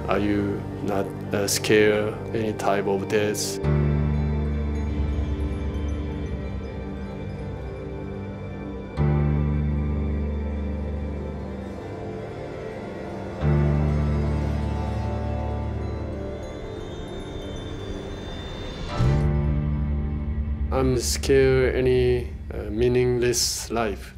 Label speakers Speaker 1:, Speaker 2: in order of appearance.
Speaker 1: Are you not scared any type of death? I'm scared any meaningless life.